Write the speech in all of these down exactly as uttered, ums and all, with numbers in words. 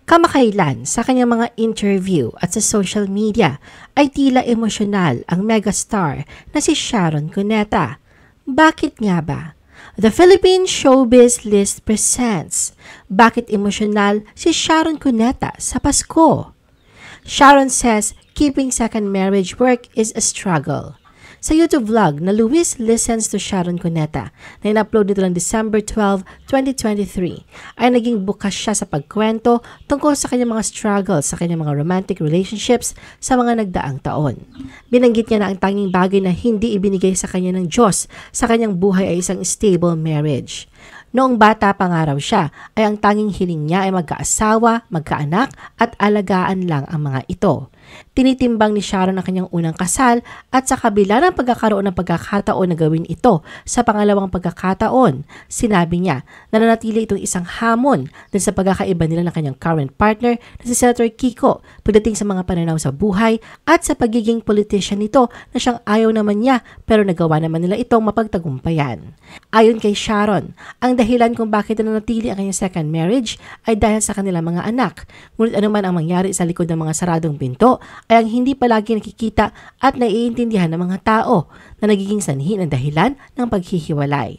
Kamakailan sa kanyang mga interview at sa social media ay tila emosyonal ang megastar na si Sharon Cuneta. Bakit nga ba? The Philippine Showbiz List presents Bakit emosyonal si Sharon Cuneta sa Pasko? Sharon says keeping second marriage work is a struggle. Sa YouTube vlog na Luis Listens to Sharon Cuneta na in-upload nito lang December twelfth, twenty twenty-three ay naging bukas siya sa pagkwento tungkol sa kanyang mga struggles sa kanyang mga romantic relationships sa mga nagdaang taon. Binanggit niya na ang tanging bagay na hindi ibinigay sa kanya ng Diyos sa kanyang buhay ay isang stable marriage. Noong bata pa nga raw siya, ay ang tanging hiling niya ay magkaasawa, magkaanak at alagaan lang ang mga ito. Tinitimbang ni Sharon ang kanyang unang kasal at sa kabila ng pagkakaroon ng pagkakataon na gawin ito sa pangalawang pagkakataon, sinabi niya na nanatili itong isang hamon dahil sa pagkakaiba nila ng kanyang current partner na si Senator Kiko pagdating sa mga pananaw sa buhay at sa pagiging politician nito na siyang ayaw naman niya pero nagawa naman nila itong mapagtagumpayan. Ayon kay Sharon, ang dahilan kung bakit nanatili ang kanyang second marriage ay dahil sa kanilang mga anak. Ngunit anuman ang mangyari sa likod ng mga saradong pinto ay ang hindi palagi nakikita at naiintindihan ng mga tao na nagiging sanhi ng dahilan ng paghihiwalay.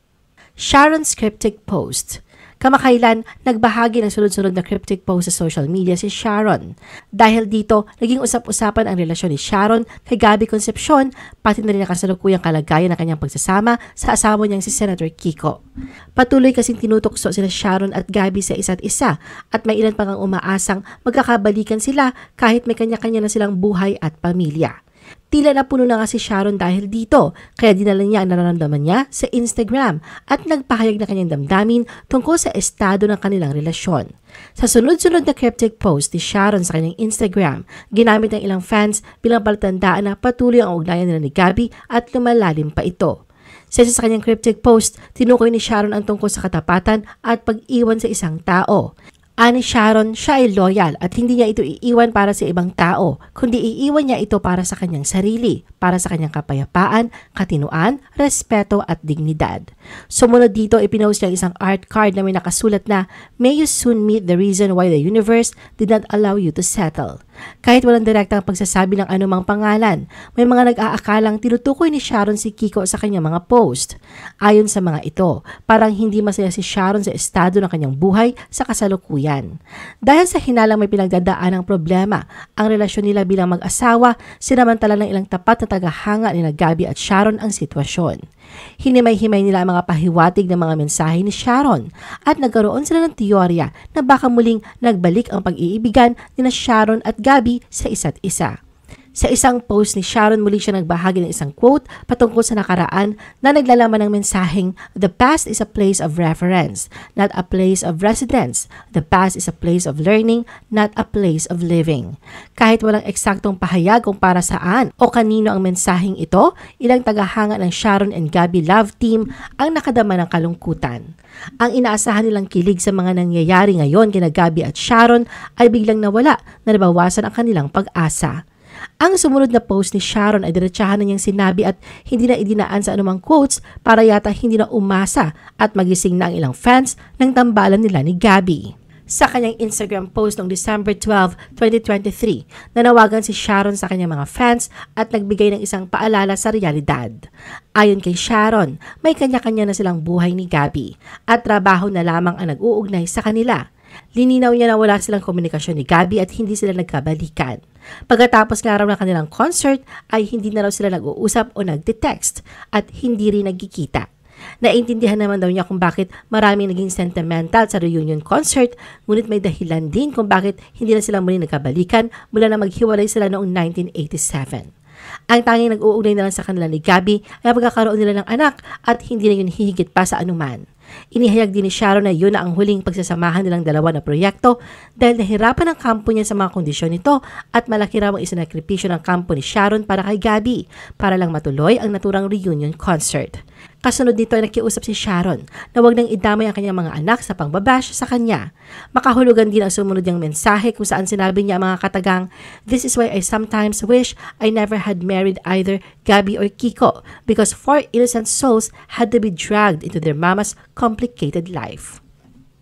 Sharon's cryptic post. Kamakailan, nagbahagi ng sunod-sunod na cryptic post sa social media si Sharon. Dahil dito, naging usap-usapan ang relasyon ni Sharon kay Gabby Concepcion, pati na rin ang kasalukuyang kalagayan ng kanyang pagsasama sa asawa niyang si Senator Kiko. Patuloy kasing tinutokso sila Sharon at Gabby sa isa't isa at may ilan pang umaasang magkakabalikan sila kahit may kanya-kanya na silang buhay at pamilya. Tila na puno na nga si Sharon dahil dito, kaya dinala niya ang nararamdaman niya sa Instagram at nagpahayag na kanyang damdamin tungkol sa estado ng kanilang relasyon. Sa sunod-sunod na cryptic post ni Sharon sa kanyang Instagram, ginamit ng ilang fans bilang palatandaan na patuloy ang ugnayan nila ni Gabby at lumalalim pa ito. Sa isa sa kanyang cryptic post, tinukoy ni Sharon ang tungkol sa katapatan at pag-iwan sa isang tao. Ani Sharon, siya ay loyal at hindi niya ito iiwan para sa ibang tao, kundi iiwan niya ito para sa kanyang sarili, para sa kanyang kapayapaan, katinuan, respeto at dignidad. Sumunod dito, ipinost niya isang art card na may nakasulat na, "May you soon meet the reason why the universe did not allow you to settle." Kahit walang direktang pagsasabi ng anumang pangalan, may mga nag-aakalang tinutukoy ni Sharon si Kiko sa kanyang mga post. Ayon sa mga ito, parang hindi masaya si Sharon sa estado ng kanyang buhay sa kasalukuyan. Dahil sa hinalang may pinagdadaan ng problema, ang relasyon nila bilang mag-asawa, sinamantala ng ilang tapat na tagahanga ni Gabby at Sharon ang sitwasyon. Hinimay-himay nila ang mga pahiwatig ng mga mensahe ni Sharon at nagkaroon sila ng teorya na baka muling nagbalik ang pag-iibigan ni na Sharon at Gabby sa isa't isa. Sa isang post ni Sharon, muli siya nagbahagi ng isang quote patungkol sa nakaraan na naglalaman ng mensaheng, "The past is a place of reference, not a place of residence. The past is a place of learning, not a place of living." Kahit walang eksaktong pahayag kung para saan o kanino ang mensaheng ito, ilang tagahanga ng Sharon and Gabby love team ang nakadama ng kalungkutan. Ang inaasahan nilang kilig sa mga nangyayari ngayon kina Gabby at Sharon ay biglang nawala na nabawasan ang kanilang pag-asa. Ang sumunod na post ni Sharon ay diretsahan na niyang sinabi at hindi na idinaan sa anumang quotes para yata hindi na umasa at magising na ang ilang fans ng tambalan nila ni Gabby. Sa kanyang Instagram post noong December twelfth, twenty twenty-three, nanawagan si Sharon sa kanyang mga fans at nagbigay ng isang paalala sa realidad. Ayon kay Sharon, may kanya-kanya na silang buhay ni Gabby at trabaho na lamang ang nag-uugnay sa kanila. Lininaw niya na wala silang komunikasyon ni Gabby at hindi sila nagkabalikan. Pagkatapos nga raw ng kanilang concert ay hindi na raw sila nag-uusap o nagte-text at hindi rin nagkikita. Naintindihan naman daw niya kung bakit maraming naging sentimental sa reunion concert, ngunit may dahilan din kung bakit hindi na sila muli nagkabalikan mula na maghiwalay sila noong nineteen eighty-seven. Ang tanging nag-uugnay na lang sa kanila ni Gabby ay pagkakaroon nila ng anak at hindi na yun hihigit pa sa anuman. Inihayag din ni Sharon na yun na ang huling pagsasamahan nilang dalawa na proyekto dahil nahirapan ang kampo niya sa mga kondisyon nito at malaki raw ang isinakripisyo ng kampo ni Sharon para kay Gabby para lang matuloy ang naturang reunion concert. Kasunod nito ay nakiusap si Sharon na wag nang idamay ang kanyang mga anak sa pangbabash sa kanya. Makahulugan din ang sumunod niyang mensahe kung saan sinabi niya ang mga katagang, "This is why I sometimes wish I never had married either Gabby or Kiko because four innocent souls had to be dragged into their mama's complicated life."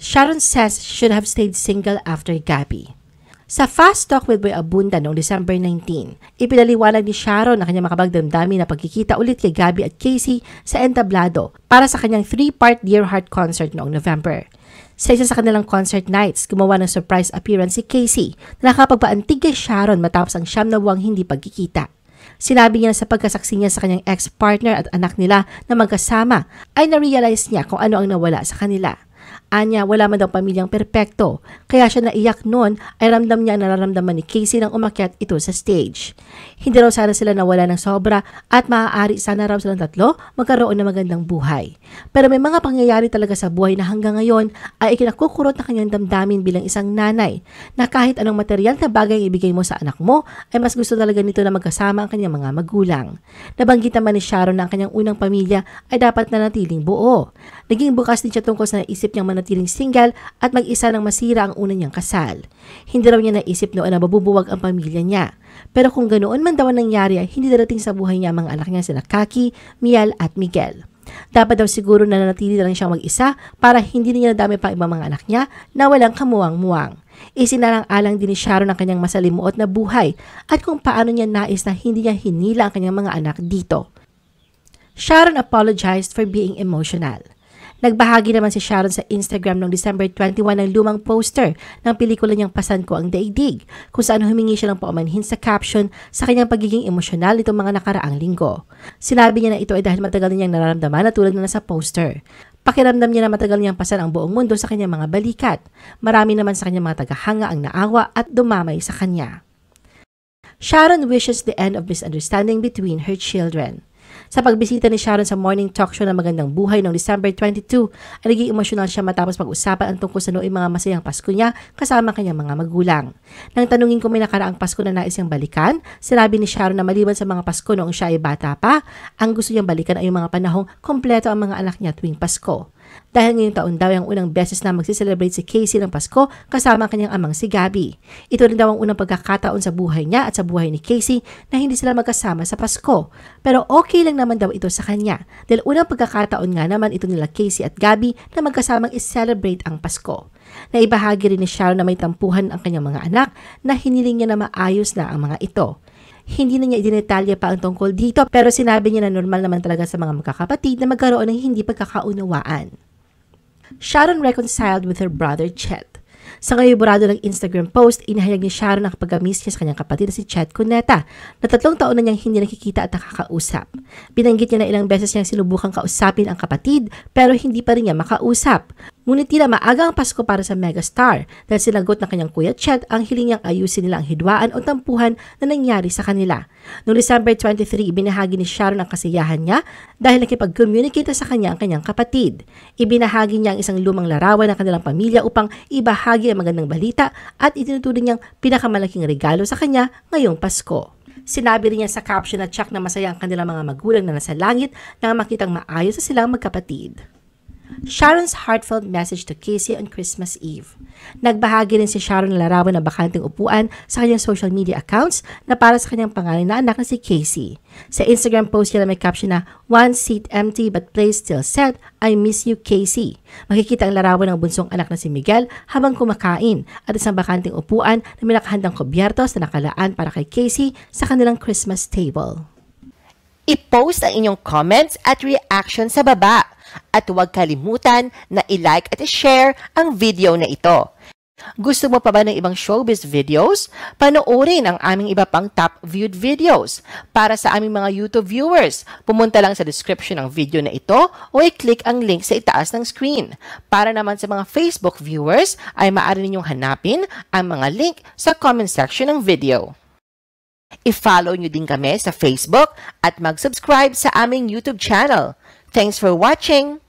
Sharon says she should have stayed single after Gabby. Sa Fast Talk with Boy Abunda noong December nineteenth, ipinaliwanag ni Sharon na kanyang makapagdamdamin na pagkikita ulit kay Gabby at Casey sa Entablado para sa kanyang three-part Dear Heart concert noong November. Sa isa sa kanilang concert nights, gumawa ng surprise appearance si Casey na nakapagpaantig kay Sharon matapos ang siyam na buwang hindi pagkikita. Sinabi niya na sa pagkasaksi niya sa kanyang ex-partner at anak nila na magkasama ay na-realize niya kung ano ang nawala sa kanila. Anya, wala man daw pamilyang perpekto, kaya siya naiyak noon ay ramdam niya ang nararamdaman ni Casey nang umakyat ito sa stage. Hindi raw sana sila nawala ng sobra at maaari sana raw silang tatlo magkaroon ng magandang buhay. Pero may mga pangyayari talaga sa buhay na hanggang ngayon ay ikinakukurot na kanyang damdamin bilang isang nanay na kahit anong material na bagay ang ibigay mo sa anak mo ay mas gusto talaga nito na magkasama ang kanyang mga magulang. Nabanggit naman ni Sharon na ang kanyang unang pamilya ay dapat nanatiling buo. Naging bukas din siya tungkol sa naisip niyang manatiling single at mag-isa nang masira ang una niyang kasal. Hindi raw niya naisip noon na mabubuwag ang pamilya niya. Pero kung ganoon man daw ang nangyari ay hindi darating sa buhay niya ang mga anak niya sina Kaki, Miel at Miguel. Dapat daw siguro na nanatili na lang siyang mag-isa para hindi niya nadami pa ibang mga anak niya na walang kamuwang-muwang. Isinalang-alang din ni Sharon ang kanyang masalimuot na buhay at kung paano niya nais na hindi niya hinila ang kanyang mga anak dito. Sharon apologized for being emotional. Nagbahagi naman si Sharon sa Instagram noong December twenty-first ng lumang poster ng pelikula niyang Pasan Ko Ang Daigdig, kung saan humingi siya ng paumanhin sa caption sa kanyang pagiging emosyonal nitong mga nakaraang linggo. Sinabi niya na ito ay dahil matagal na niyang nararamdaman na tulad na nasa poster. Pakiramdam niya na matagal niyang pasan ang buong mundo sa kanyang mga balikat. Marami naman sa kanyang mga tagahanga ang naawa at dumamay sa kanya. Sharon wishes the end of misunderstanding between her children. Sa pagbisita ni Sharon sa morning talk show ng Magandang Buhay noong December twenty-second, ay naging emosyonal siya matapos pag-usapan ang tungkol sa noong mga masayang Pasko niya kasama kanyang mga magulang. Nang tanungin kung may nakaraang Pasko na nais niyang balikan, sinabi ni Sharon na maliban sa mga Pasko noong siya ay bata pa, ang gusto niyang balikan ay yung mga panahong kompleto ang mga anak niya tuwing Pasko. Dahil ngayong taon daw ang unang beses na magsiselebrate si Casey ng Pasko kasama ang kanyang amang si Gabby. Ito rin daw ang unang pagkakataon sa buhay niya at sa buhay ni Casey na hindi sila magkasama sa Pasko. Pero okay lang naman daw ito sa kanya dahil unang pagkakataon nga naman ito nila Casey at Gabby na magkasamang is-celebrate ang Pasko. Naibahagi rin ni Sharon na may tampuhan ang kanyang mga anak na hiniling niya na maayos na ang mga ito. Hindi na niya idinetalya pa ang tungkol dito pero sinabi niya na normal naman talaga sa mga magkakapatid na magkaroon ng hindi pagkakaunawaan. Sharon reconciled with her brother Chet. Sa ngayoborado ng Instagram post, inahayag ni Sharon ang pag-miss niya sa kanyang kapatid na si Chet Cuneta na tatlong taon na niyang hindi nakikita at nakakausap. Binanggit niya na ilang beses niyang sinubukang kausapin ang kapatid pero hindi pa rin niya makausap. Ngunit tila maaga ang Pasko para sa megastar dahil sinagot ng kanyang kuya Chet ang hiling niyang ayusin nila ang hidwaan o tampuhan na nangyari sa kanila. Noong December twenty-third, ibinahagi ni Sharon ang kasiyahan niya dahil nakipag-communicate sa kanya ang kanyang kapatid. Ibinahagi niya ang isang lumang larawan ng kanilang pamilya upang ibahagi ang magandang balita at itinuturing niyang pinakamalaking regalo sa kanya ngayong Pasko. Sinabi rin niya sa caption na tsak na masaya ang kanilang mga magulang na nasa langit nang makitang maayos na silang magkapatid. Sharon's heartfelt message to Casey on Christmas Eve. Nagbahagi rin si Sharon ng larawan na bakanting upuan sa kanyang social media accounts na para sa kanyang pangalan na anak na si Casey. Sa Instagram post niya na may caption na "One seat empty but place still set, I miss you Casey." Makikita ang larawan ng bunsong anak na si Miguel habang kumakain at isang bakanting upuan na may nakahandang kubyertos na nakalaan para kay Casey sa kanilang Christmas table. I-post ang inyong comments at reaction sa baba. At huwag kalimutan na i-like at i-share ang video na ito. Gusto mo pa ba ng ibang showbiz videos? Panoorin ang aming iba pang top viewed videos. Para sa aming mga YouTube viewers, pumunta lang sa description ng video na ito o i-click ang link sa itaas ng screen. Para naman sa mga Facebook viewers, ay maaari ninyong hanapin ang mga link sa comment section ng video. I-follow nyo din kami sa Facebook at mag-subscribe sa aming YouTube channel. Thanks for watching!